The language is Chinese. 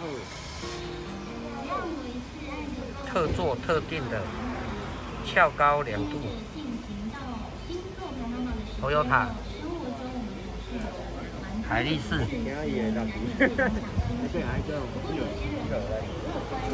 特做特定的翘高2度。Toyota 海力士。